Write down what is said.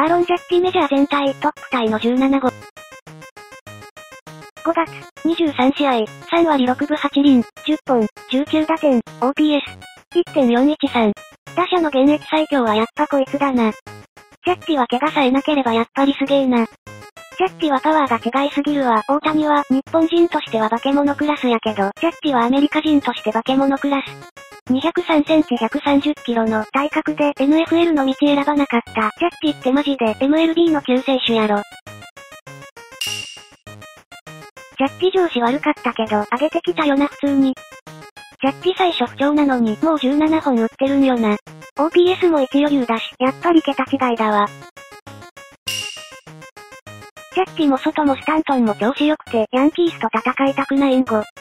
アーロン・ジャッジメジャー全体トップタイの17号。5月、23試合、3割6分8厘、10本、19打点、OPS、1.413。打者の現役最強はやっぱこいつだな。ジャッジは怪我さえなければやっぱりすげえな。ジャッジはパワーが違いすぎるわ。大谷は日本人としては化け物クラスやけど、ジャッジはアメリカ人として化け物クラス。203センチ130キロの体格で NFL の道選ばなかった。ジャッジってマジで MLB の救世主やろ。ジャッジ上司悪かったけど、上げてきたよな普通に。ジャッジ最初不調なのに、もう17本打ってるんよな。OPS も一余裕だし、やっぱり桁違いだわ。ジャッジも外もスタントンも調子良くて、ヤンキースと戦いたくないんご。